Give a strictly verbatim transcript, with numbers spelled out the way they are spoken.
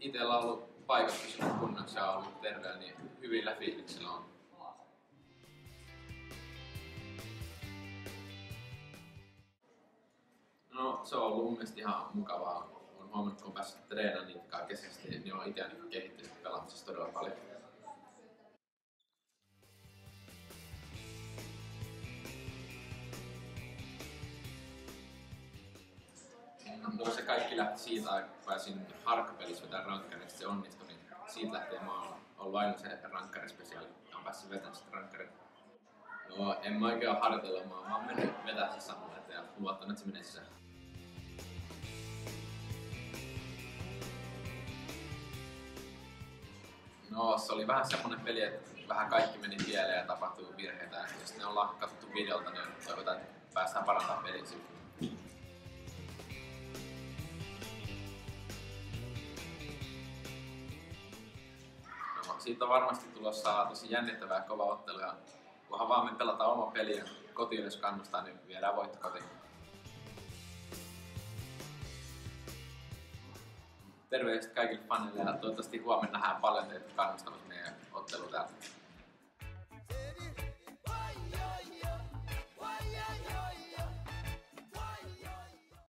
Itellä on ollut paikat pysynyt kunnossa ja ollut terveellä, niin hyvillä fiiliksillä on. No, se on ollut mun mielestä ihan mukavaa. Olen huomannut, kun on päässyt treenaamaan niitä kesästi, niin on itse kehittynyt pelaamisessa todella paljon. No, se kaikki lähti siitä, kun pääsin harkkapelissä vetämään rankkarista, se onnistui, niin siitä lähtien mä oon ollut aina se rankkarispesiaali. Mä oon päässyt vetämään sitä rankkaria. No, en mä oikein harjoitella, mä oon vaan mennyt vetämään se samalla ja luottanut, että se menee sisään. No, se oli vähän semmonen peli, että vähän kaikki meni pieleen ja tapahtui virheitä. Ja jos ne ollaan katsottu videolta, niin toivotaan, että päästään parantamaan peliä sitten. No, siitä on varmasti tulossa tosi jännittävää ja kova ottelu. Ja kunhan vaan me pelataan oma peli ja kotiin jos kannustaa, niin viedään voitto kotiin. Terveiset kaikille faneille ja toivottavasti huomenna nähdään paljon teitä kannustamassa meidän ottelu täältä.